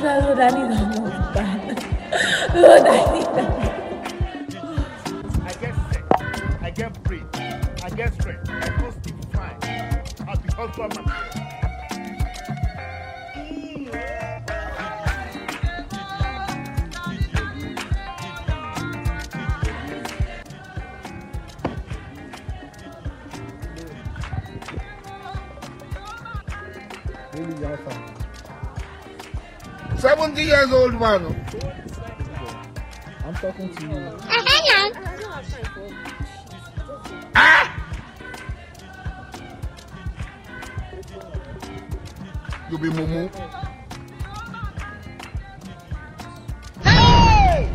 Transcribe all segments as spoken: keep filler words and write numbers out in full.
Lord, I need a husband. Lord, I need a I get sick, I get free, I get strength, I go sleep fine. I'll be husband material. Seventy years old man. I'm talking to you. Ah! You be mumu. Hey!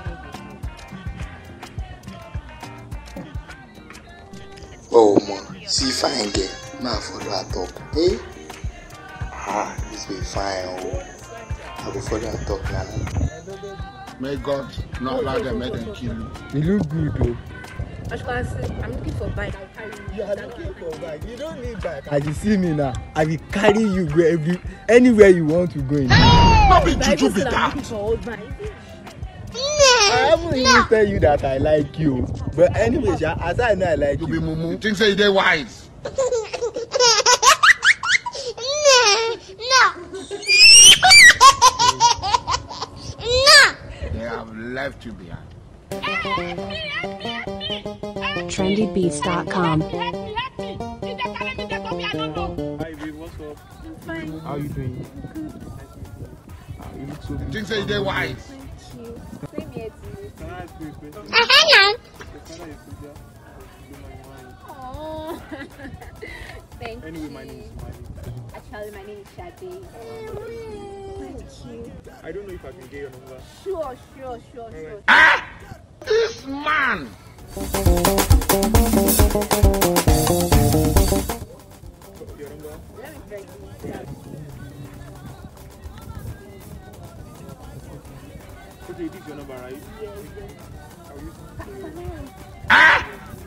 Oh man, see fine girl. Now follow her talk. Hey? Ah, this be fine. Oh. I will follow her talk now. May God not allow them make them kill you. You look good though. As you can see, I'm looking for bike. I'll carry you. You are looking for bike. You don't need bike. As you see me now, I will carry you go every anywhere you want to go in. Not be juju be that. I haven't even tell you that I like you. But anyway, as I know I like You you. be mumu. Think say they wise. They have left you behind. trendy beats dot com. Hi, babe, what's up? I'm fine. How you doing? Good. Ah, you look so good. Think say they wise. Thank you. Same here to you. Can I ask you a question? Uh, hello. The father is Suja. You my mind. Oh. Thank Anyway, you. my name is Mali. Actually, my name is Shadi. Thank you. I don't know if I can get your number. Sure, sure, sure, All sure. right. Ah! This man! Your number? Let me break it. Okay, this is your number, right? Yes, yes. I'll use it for you. Ah!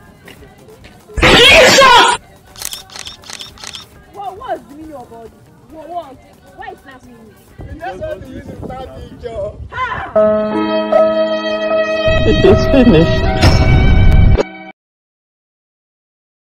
What what's the meaning of all this? What what? Why is that meaning? You just want to use it for that picture. Ha! It is finished.